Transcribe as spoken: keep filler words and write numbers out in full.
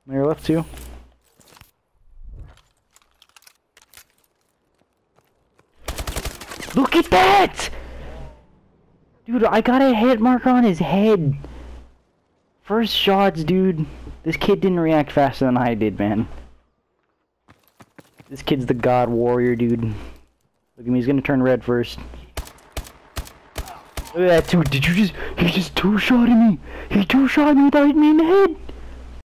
On your left too. Look at that! Dude, I got a hit marker on his head. First shots, dude. This kid didn't react faster than I did, man. This kid's the god warrior, dude. Look at me, he's gonna turn red first. Look at that, dude. Did you just... He just two-shotted me. He two-shot me without hitting me in the head.